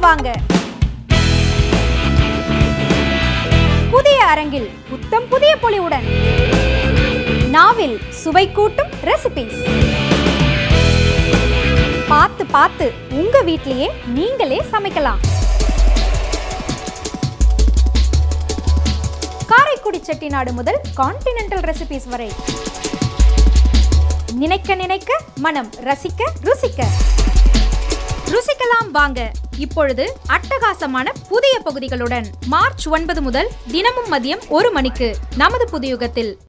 வாங்க. புதிய அரங்கில் புத்தம் புதிய பொலிவுடன் நாவில் சுவை கூட்டும் ரெசிபீஸ். பார்த்து பார்த்து உங்க வீட்லயே நீங்களே சமைக்கலாம். காரைக்குடி செட்டிநாடு முதல் கான்டினென்டல் ரெசிபீஸ் வரை நினைக்க நினைக்க மனம் ரசிக்க ருசிக்க. ருசிக்கலாம் வாங்க இப்பொழுது அட்டகாசமான புதிய பகுதிகளுடன் மார்ச் 9 முதல் தினமும் மதியம் 1 மணிக்கு நமது புதுயுகத்தில்.